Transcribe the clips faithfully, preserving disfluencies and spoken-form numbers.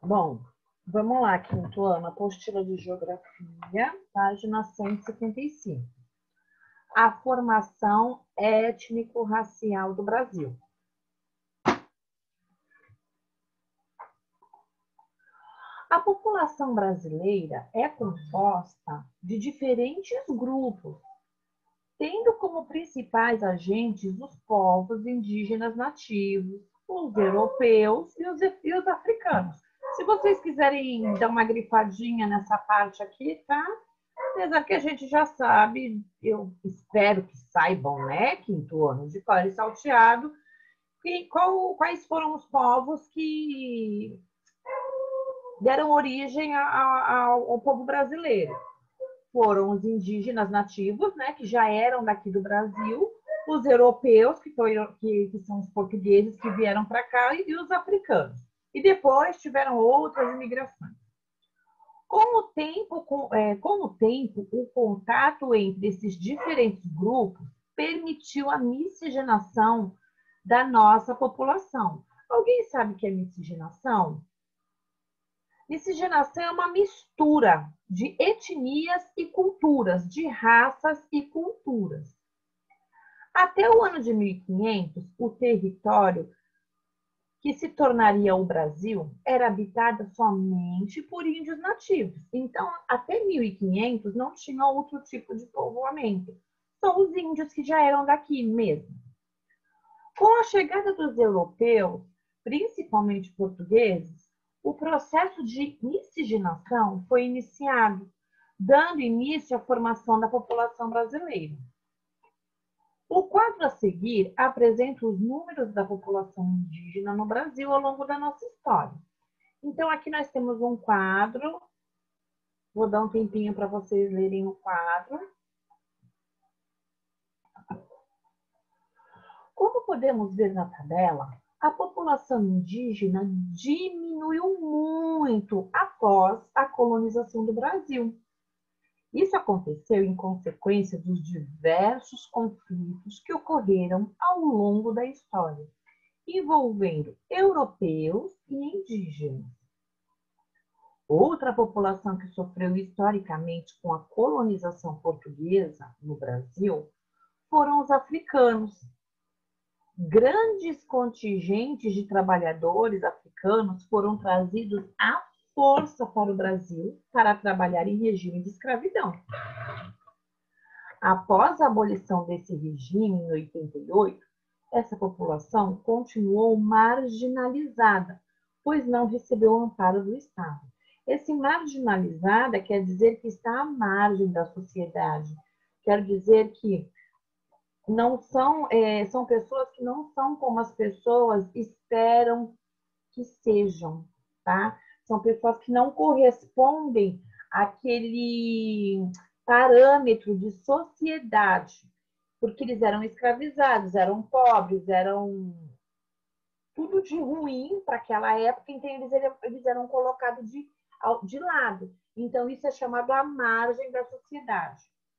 Bom, vamos lá, quinto ano, apostila de geografia, página cento e setenta e cinco. A formação étnico-racial do Brasil. A população brasileira é composta de diferentes grupos, tendo como principais agentes os povos indígenas nativos, os europeus e os, e os africanos. Se vocês quiserem dar uma grifadinha nessa parte aqui, tá? Apesar que a gente já sabe, eu espero que saibam, né, quinto ano de cor e salteado, e qual, quais foram os povos que deram origem a, a, ao povo brasileiro. Foram os indígenas nativos, né, que já eram daqui do Brasil, os europeus, que, foi, que, que são os portugueses que vieram para cá, e, e os africanos. E depois tiveram outras imigrações. Com o tempo, com, é, com o tempo, o contato entre esses diferentes grupos permitiu a miscigenação da nossa população. Alguém sabe o que é miscigenação? Miscigenação é uma mistura de etnias e culturas, de raças e culturas. Até o ano de mil e quinhentos, o território que se tornaria o Brasil era habitado somente por índios nativos. Então, até mil e quinhentos não tinha outro tipo de povoamento. Só os índios que já eram daqui mesmo. Com a chegada dos europeus, principalmente portugueses, o processo de miscigenação foi iniciado, dando início à formação da população brasileira. O quadro a seguir apresenta os números da população indígena no Brasil ao longo da nossa história. Então, aqui nós temos um quadro. Vou dar um tempinho para vocês lerem o quadro. Como podemos ver na tabela, a população indígena diminuiu muito após a colonização do Brasil. Isso aconteceu em consequência dos diversos conflitos que ocorreram ao longo da história, envolvendo europeus e indígenas. Outra população que sofreu historicamente com a colonização portuguesa no Brasil foram os africanos. Grandes contingentes de trabalhadores africanos foram trazidos à força para o Brasil para trabalhar em regime de escravidão. Após a abolição desse regime em oitenta e oito, essa população continuou marginalizada, pois não recebeu o amparo do Estado. Esse marginalizada quer dizer que está à margem da sociedade, quer dizer que não são, é, são pessoas que não são como as pessoas esperam que sejam, tá? São pessoas que não correspondem àquele parâmetro de sociedade, porque eles eram escravizados, eram pobres, eram tudo de ruim para aquela época, então eles, eles eram colocados de, de lado. Então, isso é chamado a margem da sociedade.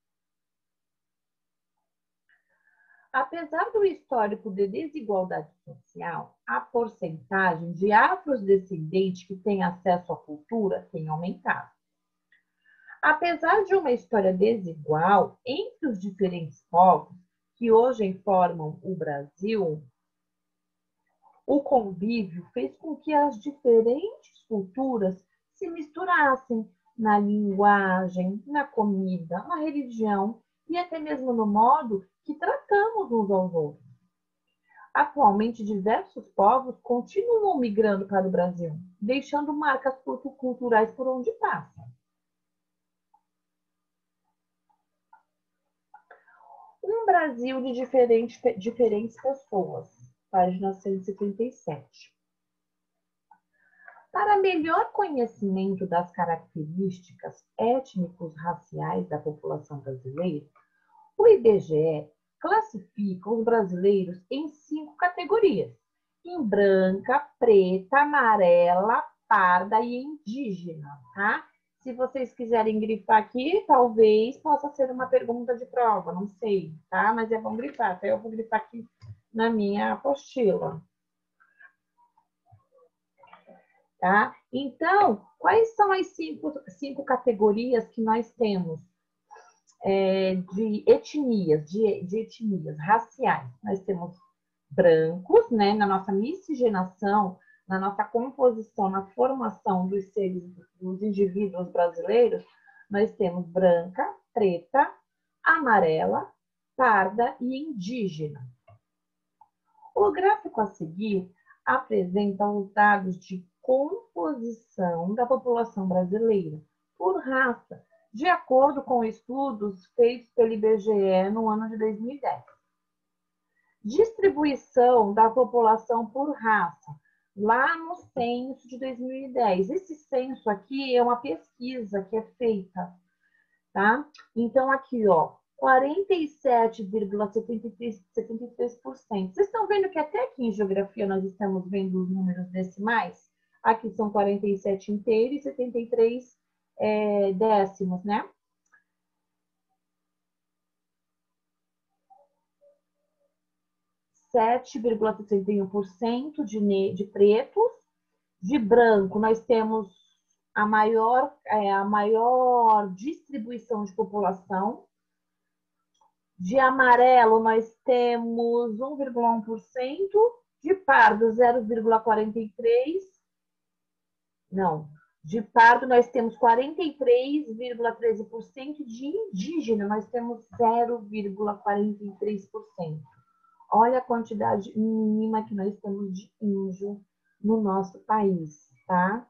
Apesar do histórico de desigualdade social, a porcentagem de afrodescendentes que têm acesso à cultura tem aumentado. Apesar de uma história desigual entre os diferentes povos que hoje formam o Brasil, o convívio fez com que as diferentes culturas se misturassem na linguagem, na comida, na religião e até mesmo no modo que tratamos uns aos outros. Atualmente, diversos povos continuam migrando para o Brasil, deixando marcas culturais por onde passam. Um Brasil de diferentes, diferentes pessoas, página cento e setenta e sete. Para melhor conhecimento das características étnicos raciais da população brasileira, o I B G E classifica os brasileiros em cinco categorias: em branca, preta, amarela, parda e indígena, tá? Se vocês quiserem grifar aqui, talvez possa ser uma pergunta de prova, não sei, tá? Mas é bom grifar, até eu vou grifar aqui na minha apostila. tá? Então, quais são as cinco, cinco categorias que nós temos é, de etnias, de, de etnias raciais? Nós temos brancos, né? Na nossa miscigenação, na nossa composição, na formação dos seres, dos indivíduos brasileiros, nós temos branca, preta, amarela, parda e indígena. O gráfico a seguir apresenta os dados de composição da população brasileira por raça, de acordo com estudos feitos pelo I B G E no ano de dois mil e dez. Distribuição da população por raça, lá no censo de dois mil e dez. Esse censo aqui é uma pesquisa que é feita, tá? Então, aqui, ó, quarenta e sete vírgula setenta e três por cento. Vocês estão vendo que até aqui em geografia nós estamos vendo os números decimais? Aqui são quarenta e sete inteiros e setenta e três é, décimos, né? sete vírgula sessenta e um por cento de, de pretos. De branco, nós temos a maior, é, a maior distribuição de população. De amarelo, nós temos um vírgula um por cento. De pardo, zero vírgula quarenta e três por cento. Não. De pardo, nós temos quarenta e três vírgula treze por cento. De indígena, nós temos zero vírgula quarenta e três por cento. Olha a quantidade mínima que nós temos de índio no nosso país, tá?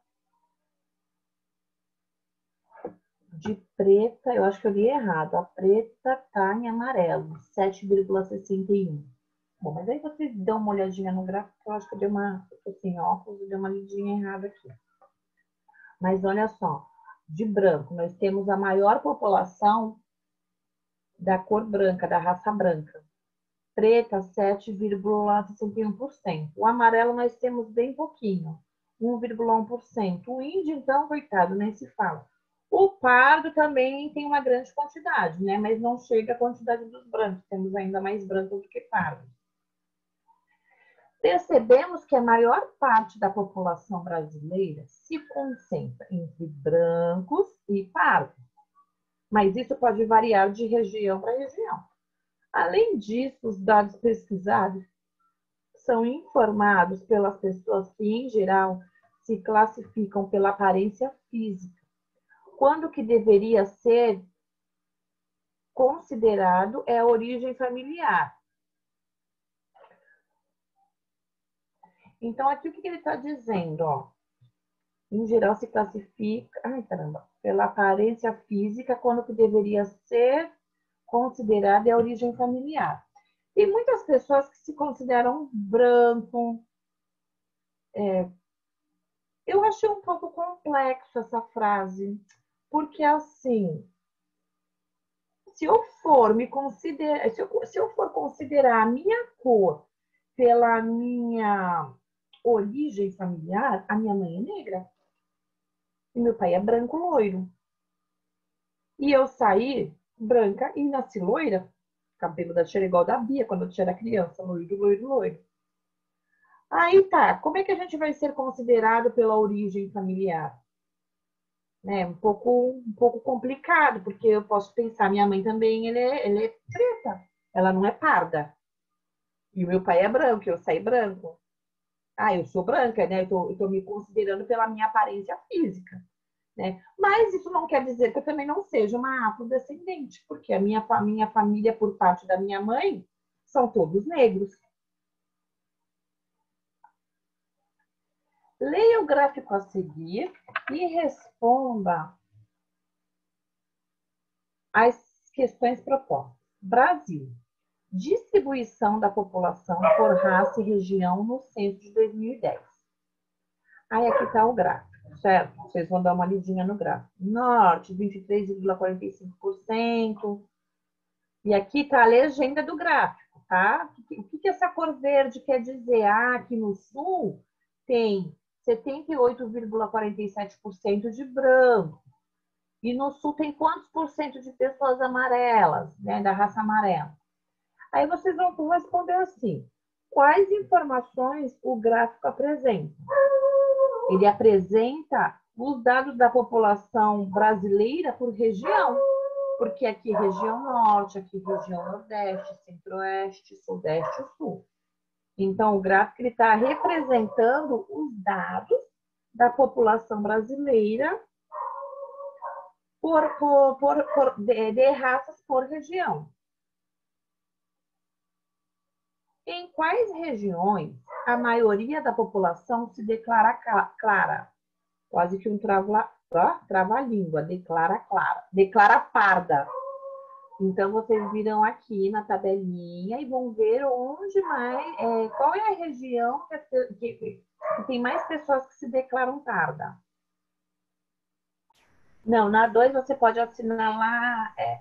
De preta, eu acho que eu li errado. A preta tá em amarelo, sete vírgula sessenta e um. Bom, mas aí vocês dão uma olhadinha no gráfico, eu acho que eu dei uma, eu tô sem óculos, eu dei uma lidinha errada aqui. Mas olha só, de branco, nós temos a maior população da cor branca, da raça branca. Preta, sete vírgula sessenta e um por cento. O amarelo nós temos bem pouquinho, um vírgula um por cento. O índio, então, coitado, nem se fala. O pardo também tem uma grande quantidade, né? Mas não chega à quantidade dos brancos. Temos ainda mais brancos do que pardos. Percebemos que a maior parte da população brasileira se concentra entre brancos e pardos. Mas isso pode variar de região para região. Além disso, os dados pesquisados são informados pelas pessoas que, em geral, se classificam pela aparência física, quando o que deveria ser considerado é a origem familiar. Então, aqui o que ele está dizendo? Ó, em geral, se classifica ai, caramba, pela aparência física, quando o que deveria ser considerado é a origem familiar. Tem muitas pessoas que se consideram branco. É, eu achei um pouco complexo essa frase, porque assim, se eu for me considerar, se eu, se eu for considerar a minha cor pela minha origem familiar, a minha mãe é negra e meu pai é branco loiro. E eu saí branca e nasci loira, cabelo da cheira igual da Bia quando eu era criança, loiro, loiro, loiro. Aí tá, como é que a gente vai ser considerado pela origem familiar? É um pouco, um pouco complicado, porque eu posso pensar, minha mãe também, ele é, ele é preta, ela não é parda. E o meu pai é branco, eu saí branco. Ah, eu sou branca, né? Eu tô, eu tô me considerando pela minha aparência física, né? Mas isso não quer dizer que eu também não seja uma afrodescendente, porque a minha, minha família, por parte da minha mãe, são todos negros. Leia o gráfico a seguir e responda as questões propostas. Brasil. Distribuição da população por raça e região no censo de dois mil e dez. Aí aqui está o gráfico, certo? Vocês vão dar uma lidinha no gráfico. Norte, vinte e três vírgula quarenta e cinco por cento. E aqui está a legenda do gráfico, tá? O que, que essa cor verde quer dizer? Ah, aqui no sul tem setenta e oito vírgula quarenta e sete por cento de branco. E no sul tem quantos por cento de pessoas amarelas, né? Da raça amarela? Aí vocês vão responder assim: quais informações o gráfico apresenta? Ele apresenta os dados da população brasileira por região, porque aqui região norte, aqui região nordeste, centro-oeste, sudeste e sul. Então, o gráfico está representando os dados da população brasileira por, por, por, por de, de raças por região. Em quais regiões a maioria da população se declara clara? Quase que um trava, trava-língua, declara clara, declara parda. Então, vocês viram aqui na tabelinha e vão ver onde mais, é, qual é a região que, que, que tem mais pessoas que se declaram parda. Não, na dois você pode assinalar. É,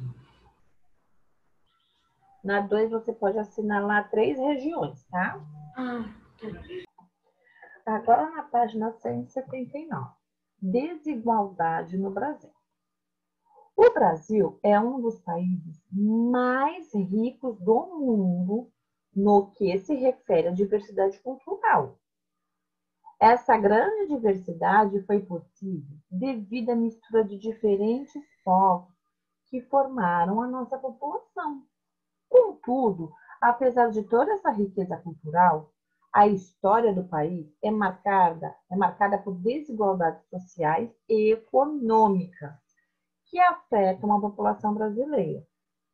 na dois você pode assinalar três regiões, tá? Ah, tá. Agora na página cento e setenta e nove. Desigualdade no Brasil. O Brasil é um dos países mais ricos do mundo no que se refere à diversidade cultural. Essa grande diversidade foi possível devido à mistura de diferentes povos que formaram a nossa população. Contudo, apesar de toda essa riqueza cultural, a história do país é marcada, é marcada por desigualdades sociais e econômicas que afetam a população brasileira.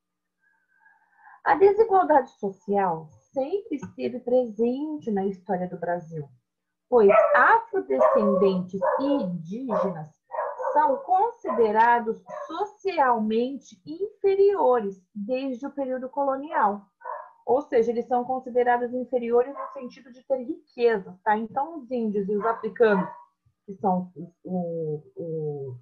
A desigualdade social sempre esteve presente na história do Brasil, pois afrodescendentes e indígenas são considerados socialmente inferiores desde o período colonial. Ou seja, eles são considerados inferiores no sentido de ter riqueza, tá? Então, os índios e os africanos, que são os, os,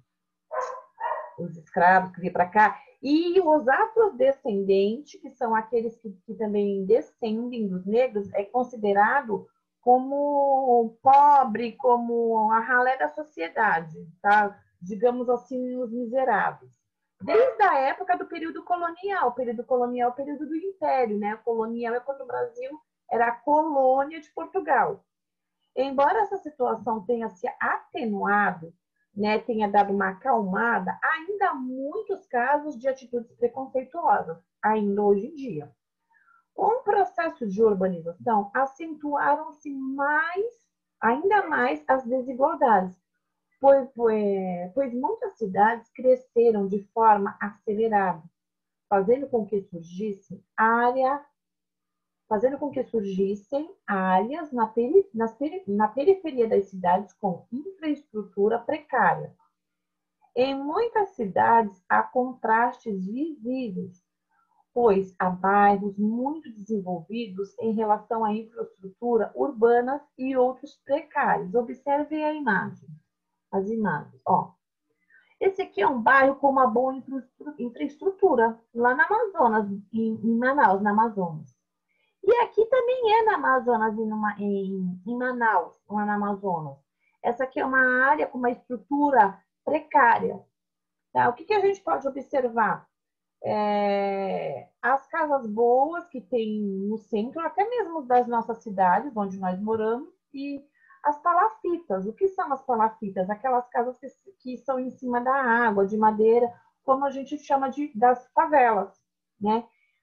os escravos que vêm para cá, e os afrodescendentes, que são aqueles que, que também descendem dos negros, é considerado como pobre, como a ralé da sociedade, tá? Digamos assim, os miseráveis. Desde a época do período colonial, o período colonial é o período do Império, né? O colonial é quando o Brasil era a colônia de Portugal. Embora essa situação tenha se atenuado, né, tenha dado uma acalmada, ainda há muitos casos de atitudes preconceituosas, ainda hoje em dia. Com o processo de urbanização, acentuaram-se mais, ainda mais as desigualdades, pois, pois, pois muitas cidades cresceram de forma acelerada, fazendo com que surgisse área, fazendo com que surgissem áreas na, peri, nas, na periferia das cidades com infraestrutura precária. Em muitas cidades há contrastes visíveis, pois há bairros muito desenvolvidos em relação à infraestrutura urbana e outros precários. Observem a imagem, as imagens. Ó, esse aqui é um bairro com uma boa infraestrutura, lá na Amazonas, em, em Manaus, na Amazonas. E aqui também é na Amazonas, em, em, em Manaus, lá na Amazonas. Essa aqui é uma área com uma estrutura precária. Tá? O que, que a gente pode observar? É, as casas boas que tem no centro, até mesmo das nossas cidades, onde nós moramos, e as palafitas. O que são as palafitas? Aquelas casas que, que são em cima da água, de madeira, como a gente chama de, das favelas, né?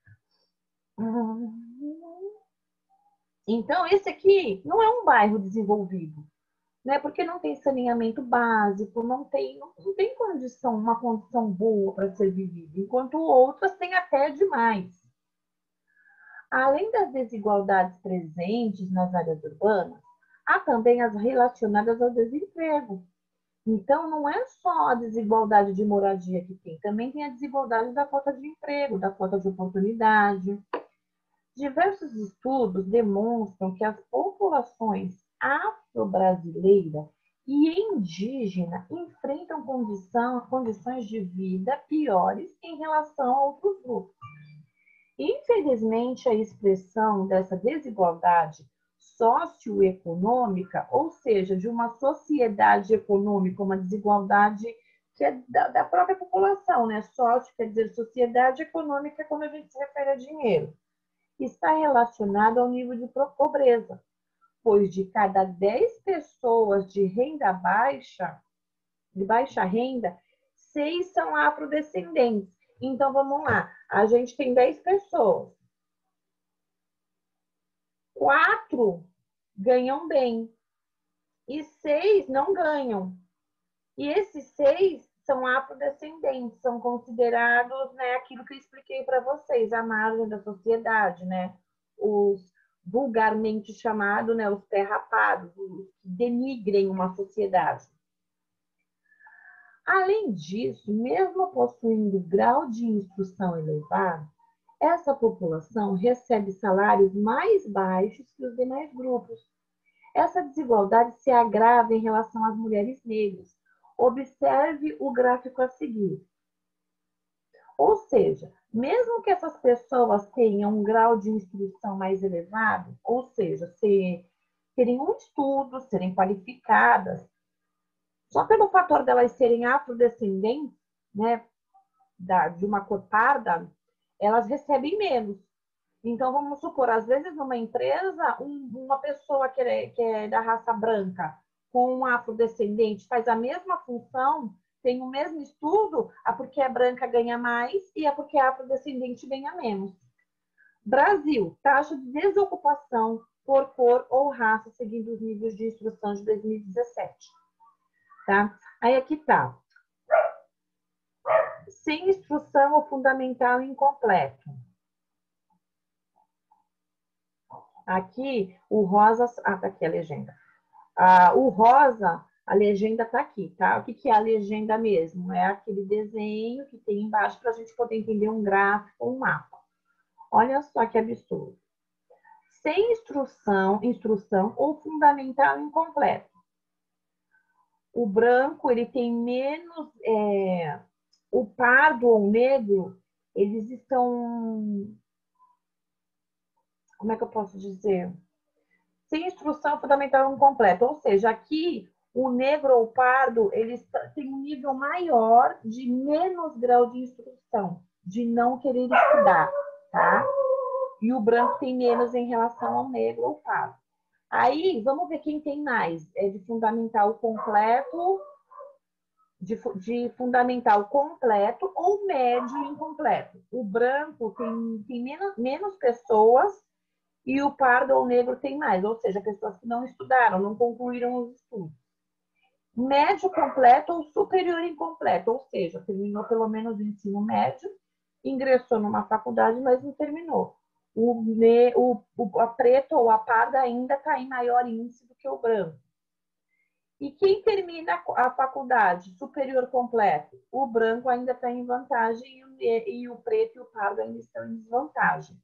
Então, esse aqui não é um bairro desenvolvido, né? Porque não tem saneamento básico, não tem, não tem condição, uma condição boa para ser vivido, enquanto outras têm até demais. Além das desigualdades presentes nas áreas urbanas, há também as relacionadas ao desemprego. Então, não é só a desigualdade de moradia que tem, também tem a desigualdade da falta de emprego, da falta de oportunidade. Diversos estudos demonstram que as populações afro-brasileira e indígena enfrentam condição, condições de vida piores em relação a outros grupos. Infelizmente, a expressão dessa desigualdade socioeconômica, ou seja, de uma sociedade econômica, uma desigualdade que é da, da própria população, né? Sócio quer dizer sociedade econômica quando a gente se refere a dinheiro, está relacionado ao nível de pobreza, pois de cada dez pessoas de renda baixa, de baixa renda, seis são afrodescendentes. Então, vamos lá. A gente tem dez pessoas. Quatro ganham bem e seis não ganham. E esses seis são afrodescendentes, são considerados, né, aquilo que eu expliquei para vocês, a margem da sociedade, né? Os vulgarmente chamados, né, os pé-rapados, os que denigrem uma sociedade. Além disso, mesmo possuindo grau de instrução elevado, essa população recebe salários mais baixos que os demais grupos. Essa desigualdade se agrava em relação às mulheres negras. Observe o gráfico a seguir. Ou seja, mesmo que essas pessoas tenham um grau de instrução mais elevado, ou seja, se, terem um estudo, serem qualificadas, só pelo fator delas serem afrodescendentes, né, da, de uma cor parda, elas recebem menos. Então, vamos supor, às vezes numa empresa, um, uma pessoa que é, que é da raça branca com um afrodescendente faz a mesma função, tem o mesmo estudo, é porque a branca ganha mais e é porque a afrodescendente ganha menos. Brasil, taxa de desocupação por cor ou raça, seguindo os níveis de instrução de dois mil e dezessete. Tá? Aí aqui tá. Sem instrução ou fundamental incompleto. Aqui, o rosa... Ah, tá aqui a legenda. Ah, o rosa, a legenda tá aqui, tá? O que, que é a legenda mesmo? É aquele desenho que tem embaixo para a gente poder entender um gráfico, um mapa. Olha só que absurdo. Sem instrução, instrução ou fundamental incompleto. O branco, ele tem menos... É, o pardo ou o negro, eles estão... Como é que eu posso dizer? Sem instrução fundamental incompleta. Ou seja, aqui o negro ou o pardo, eles têm um nível maior de menos grau de instrução, de não querer estudar, tá? E o branco tem menos em relação ao negro ou pardo. Aí, vamos ver quem tem mais. É de fundamental completo, de, de fundamental completo ou médio incompleto. O branco tem, tem menos, menos pessoas e o pardo ou negro tem mais, ou seja, pessoas que não estudaram, não concluíram os estudos. Médio completo ou superior incompleto, ou seja, terminou pelo menos o ensino médio, ingressou numa faculdade, mas não terminou. O, o, o a preta ou a parda ainda está em maior índice do que o branco. E quem termina a faculdade superior completo? O branco ainda está em vantagem e o, e o preto e o pardo ainda estão em desvantagem.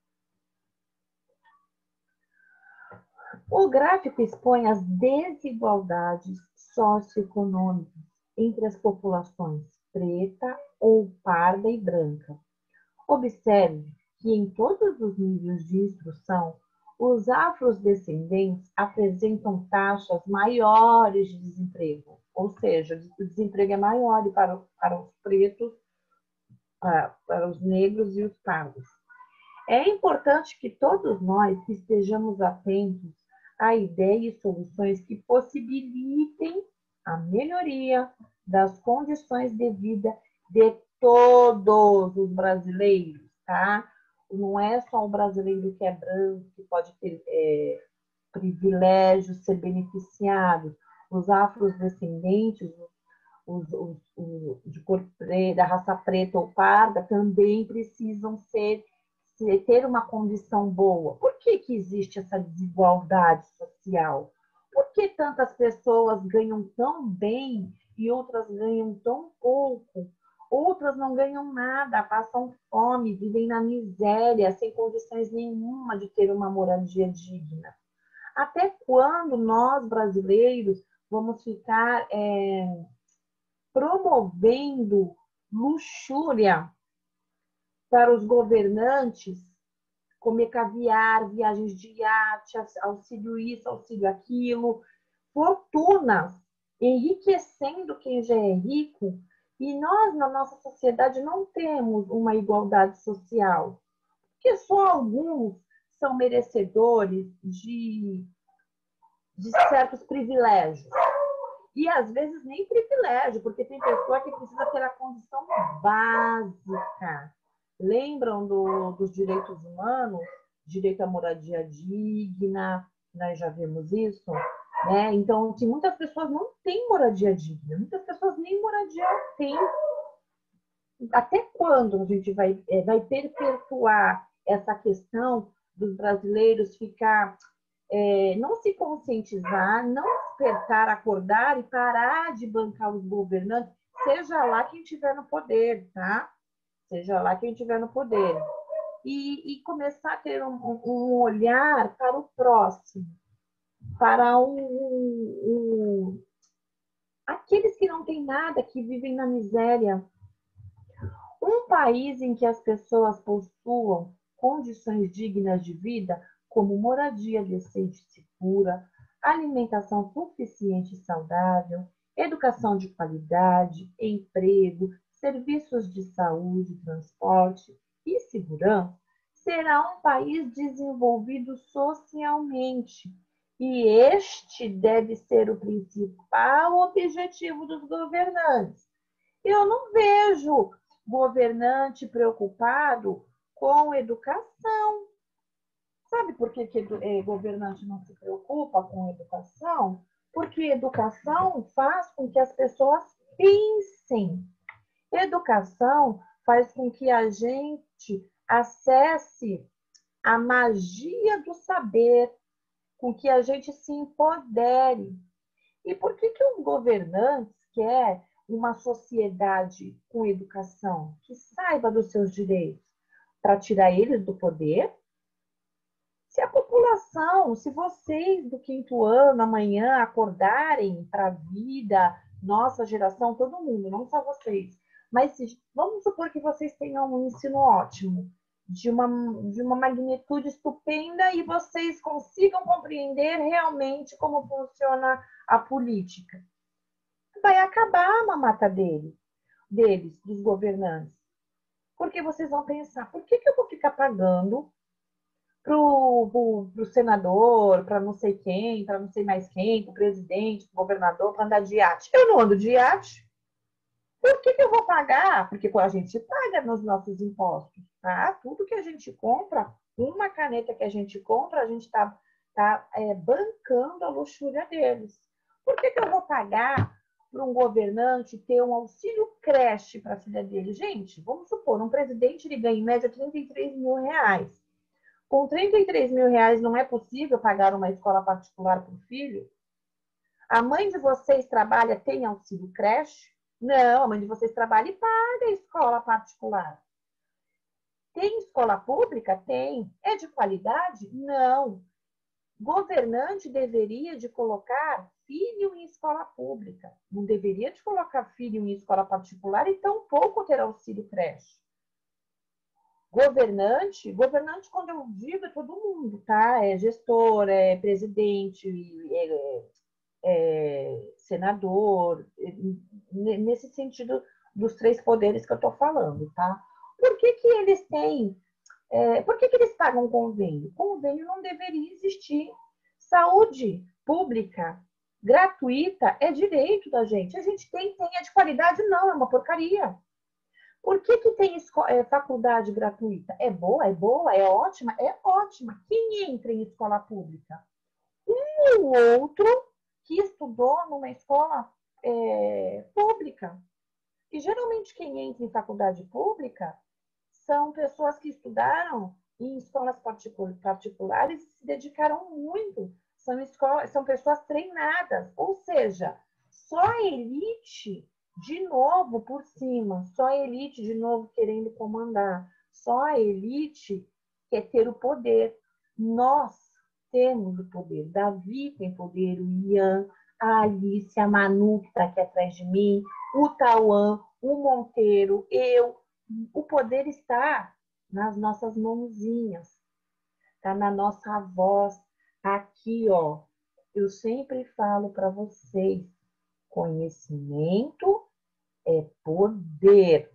O gráfico expõe as desigualdades socioeconômicas entre as populações preta ou parda e branca. Observe que em todos os níveis de instrução, os afrodescendentes apresentam taxas maiores de desemprego, ou seja, o desemprego é maior para, para os pretos, para os negros e os pardos. É importante que todos nós estejamos atentos a ideias e soluções que possibilitem a melhoria das condições de vida de todos os brasileiros, tá? Não é só o brasileiro que é branco, que pode ter é, privilégios, ser beneficiado. Os afrodescendentes, os, os, os de cor preta, da raça preta ou parda, também precisam ser ter uma condição boa. Por que que existe essa desigualdade social? Por que tantas pessoas ganham tão bem e outras ganham tão pouco? Outras não ganham nada, passam fome, vivem na miséria, sem condições nenhuma de ter uma moradia digna. Até quando nós, brasileiros, vamos ficar é, promovendo luxúria para os governantes, comer caviar, viagens de iate, auxílio isso, auxílio aquilo, fortunas, enriquecendo quem já é rico, e nós, na nossa sociedade, não temos uma igualdade social, porque só alguns são merecedores de de certos privilégios. E, às vezes, nem privilégio, porque tem pessoa que precisa ter a condição básica. Lembram do, dos direitos humanos? Direito à moradia digna, nós já vimos isso, né? Então, que muitas pessoas não têm moradia digna, muitas pessoas nem moradia têm. Até quando a gente vai, vai perpetuar essa questão dos brasileiros ficar... É, não se conscientizar, não despertar, acordar e parar de bancar os governantes, seja lá quem estiver no poder, tá? Seja lá quem estiver no poder. E, e começar a ter um, um olhar para o próximo, para o, o, aqueles que não têm nada, que vivem na miséria. Um país em que as pessoas possuam condições dignas de vida, como moradia decente e segura, alimentação suficiente e saudável, educação de qualidade, emprego, serviços de saúde, transporte e segurança, será um país desenvolvido socialmente. E este deve ser o principal objetivo dos governantes. Eu não vejo governante preocupado com educação. Sabe por que, que é, governante não se preocupa com educação? Porque educação faz com que as pessoas pensem. Educação faz com que a gente acesse a magia do saber, com que a gente se empodere. E por que, que os governantes querem uma sociedade com educação, que saiba dos seus direitos, para tirar eles do poder? Se a população, se vocês do quinto ano amanhã acordarem para a vida, nossa geração, todo mundo, não só vocês, mas se, vamos supor que vocês tenham um ensino ótimo, de uma, de uma magnitude estupenda e vocês consigam compreender realmente como funciona a política. Vai acabar a mamata dele, deles, dos governantes. Porque vocês vão pensar, por que, que eu vou ficar pagando para o senador, para não sei quem, para não sei mais quem, para o presidente, para o governador, para andar de iate? Eu não ando de iate. Por que, que eu vou pagar? Porque a gente paga nos nossos impostos, tá? Tudo que a gente compra, uma caneta que a gente compra, a gente está tá, é, bancando a luxúria deles. Por que, que eu vou pagar para um governante ter um auxílio creche para a filha dele? Gente, vamos supor, um presidente ele ganha em média trinta e três mil reais. Com trinta e três mil reais não é possível pagar uma escola particular para o filho? A mãe de vocês trabalha, tem auxílio creche? Não, a mãe de vocês trabalha e paga a escola particular. Tem escola pública? Tem. É de qualidade? Não. Governante deveria de colocar filho em escola pública. Não deveria de colocar filho em escola particular e tampouco ter auxílio creche. Governante, governante quando eu digo é todo mundo, tá? É gestor, é presidente, é, é senador, nesse sentido dos três poderes que eu tô falando, tá? Por que que eles têm, é, por que que eles pagam convênio? Convênio não deveria existir. Saúde pública, gratuita, é direito da gente. A gente tem, tem, é de qualidade? Não, é uma porcaria. Por que que tem é, faculdade gratuita? É boa, é boa, é ótima? É ótima. Quem entra em escola pública? Um ou outro que estudou numa escola é, pública. E geralmente quem entra em faculdade pública são pessoas que estudaram em escolas particulares e se dedicaram muito. São, escolas, são pessoas treinadas. Ou seja, só a elite... de novo por cima, só a elite de novo querendo comandar, só a elite quer ter o poder. Nós temos o poder, Davi tem poder, o Ian, a Alice, a Manu que está aqui atrás de mim, o Tauan, o Monteiro, eu. O poder está nas nossas mãozinhas, está na nossa voz, aqui, ó. Eu sempre falo para vocês, conhecimento é poder.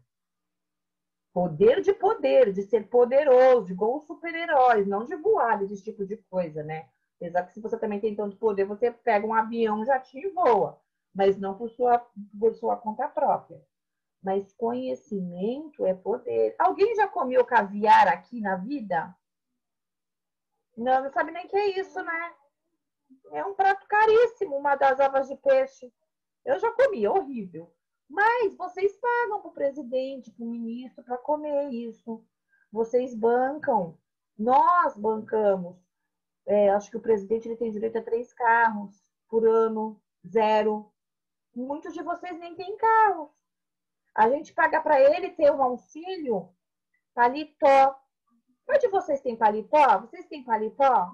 Poder de poder, de ser poderoso, igual os super-heróis, não de voar, desse tipo de coisa, né? Apesar que se você também tem tanto poder, você pega um avião, um jatinho e voa, mas não por sua, por sua conta própria. Mas conhecimento é poder. Alguém já comeu caviar aqui na vida? Não, não sabe nem o que é isso, né? É um prato caríssimo, uma das ovas de peixe. Eu já comi, é horrível. Mas vocês pagam para o presidente, para o ministro, para comer isso. Vocês bancam. Nós bancamos. É, acho que o presidente ele tem direito a três carros por ano, zero. Muitos de vocês nem têm carros. A gente paga para ele ter um auxílio paletó. Onde vocês têm paletó? Vocês têm paletó?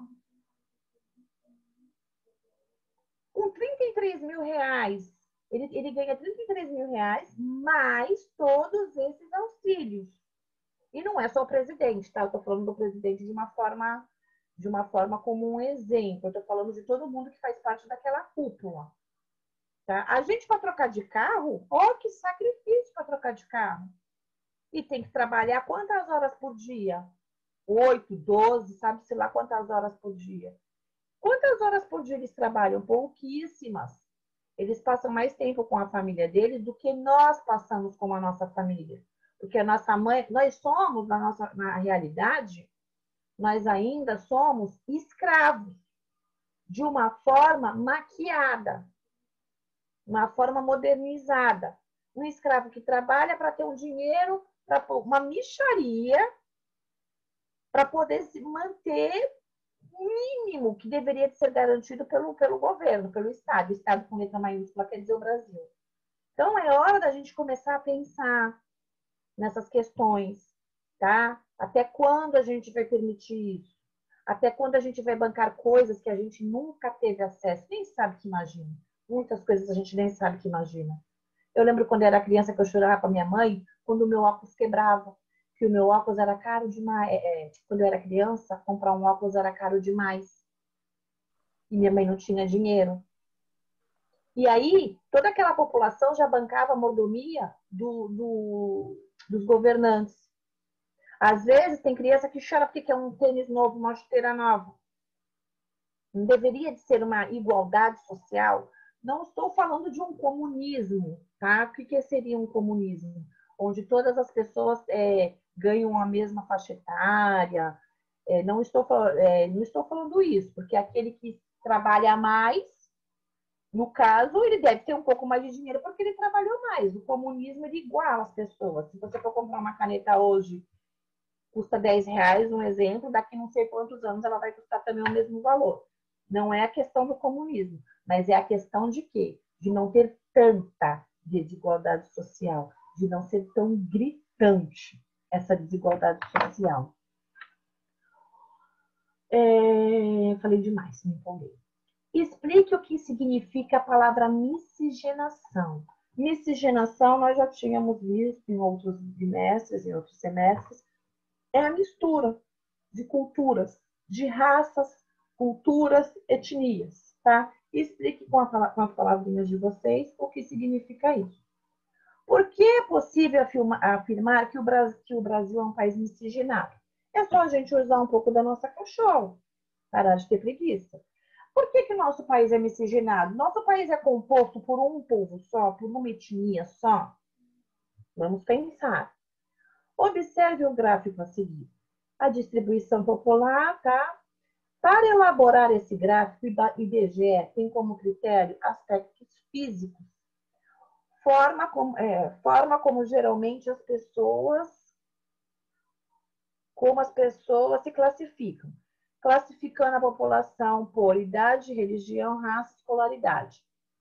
Com trinta e três mil reais, ele, ele ganha trinta e três mil reais, mais todos esses auxílios. E não é só o presidente, tá? Eu tô falando do presidente de uma forma, de uma forma como um exemplo. Eu tô falando de todo mundo que faz parte daquela cúpula. Tá? A gente, para trocar de carro, ó, que sacrifício para trocar de carro. E tem que trabalhar quantas horas por dia? Oito, doze, sabe-se lá quantas horas por dia. Quantas horas por dia eles trabalham? Pouquíssimas. Eles passam mais tempo com a família deles do que nós passamos com a nossa família. Porque a nossa mãe, nós somos, na, nossa, na realidade, nós ainda somos escravos de uma forma maquiada, uma forma modernizada. Um escravo que trabalha para ter um dinheiro, para uma mixaria, para poder se manter mínimo que deveria ser garantido pelo, pelo governo, pelo Estado. O Estado com letra maiúscula quer dizer o Brasil. Então, é hora da gente começar a pensar nessas questões, tá? Até quando a gente vai permitir isso? Até quando a gente vai bancar coisas que a gente nunca teve acesso, nem sabe que imagina. Muitas coisas a gente nem sabe que imagina. Eu lembro quando eu era criança que eu chorava com a minha mãe, quando o meu óculos quebrava, que o meu óculos era caro demais. É, quando eu era criança, comprar um óculos era caro demais. E minha mãe não tinha dinheiro. E aí, toda aquela população já bancava a mordomia do, do, dos governantes. Às vezes, tem criança que chora porque quer um tênis novo, uma chuteira nova. Não deveria de ser uma igualdade social. Não estou falando de um comunismo, tá? O que seria um comunismo? Onde todas as pessoas é, ganham a mesma faixa etária. É, não, estou, é, não estou falando isso, porque aquele que trabalha mais, no caso, ele deve ter um pouco mais de dinheiro porque ele trabalhou mais. O comunismo, ele iguala as pessoas. Se você for comprar uma caneta hoje, custa dez reais, um exemplo, daqui não sei quantos anos ela vai custar também o mesmo valor. Não é a questão do comunismo, mas é a questão de quê? De não ter tanta desigualdade social, de não ser tão gritante essa desigualdade social. É... Falei demais, me empolguei. Explique o que significa a palavra miscigenação. Miscigenação nós já tínhamos visto em outros bimestres, em outros semestres. É a mistura de culturas, de raças, culturas, etnias, tá? Explique com, a, com as palavrinhas de vocês o que significa isso. Por que é possível afirma, afirmar que o, Brasil, que o Brasil é um país miscigenado? É só a gente usar um pouco da nossa cachorro, parar de ter preguiça. Por que que nosso país é miscigenado? Nosso país é composto por um povo só, por uma etnia só? Vamos pensar. Observe o gráfico a seguir. A distribuição popular, tá? Para elaborar esse gráfico, o I B G E tem como critério aspectos físicos. Forma como, é, forma como geralmente as pessoas, como as pessoas se classificam. Classificando a população por idade, religião, raça, escolaridade.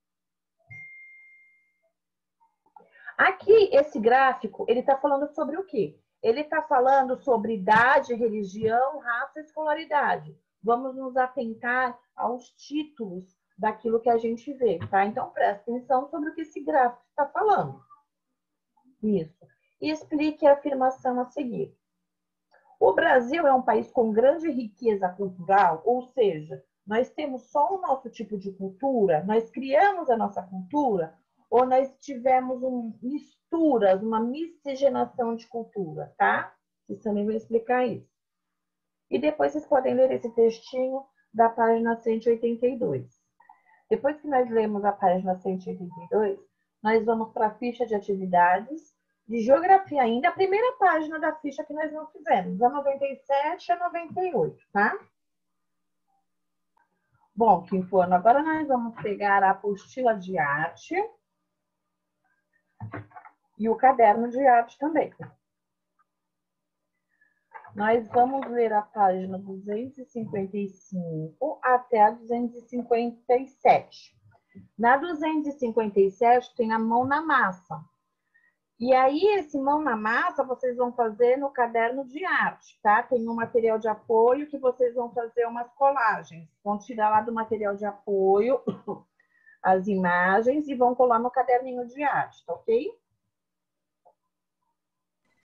Aqui, esse gráfico, ele está falando sobre o quê? Ele está falando sobre idade, religião, raça e escolaridade. Vamos nos atentar aos títulos daquilo que a gente vê, tá? Então, presta atenção sobre o que esse gráfico está falando. Isso. E explique a afirmação a seguir. O Brasil é um país com grande riqueza cultural, ou seja, nós temos só o nosso tipo de cultura, nós criamos a nossa cultura, ou nós tivemos um, misturas, uma miscigenação de cultura, tá? Vocês também vão explicar isso. E depois vocês podem ler esse textinho da página cento e oitenta e dois. Depois que nós lemos a página cento e oitenta e dois, nós vamos para a ficha de atividades de geografia ainda, a primeira página da ficha que nós não fizemos, a noventa e sete a noventa e oito, tá? Bom, Quinforno, agora nós vamos pegar a apostila de arte e o caderno de arte também. Nós vamos ler a página duzentos e cinquenta e cinco até a duzentos e cinquenta e sete. Na duzentos e cinquenta e sete tem a mão na massa. E aí, esse mão na massa, vocês vão fazer no caderno de arte, tá? Tem um material de apoio que vocês vão fazer umas colagens. Vão tirar lá do material de apoio as imagens e vão colar no caderninho de arte, tá ok?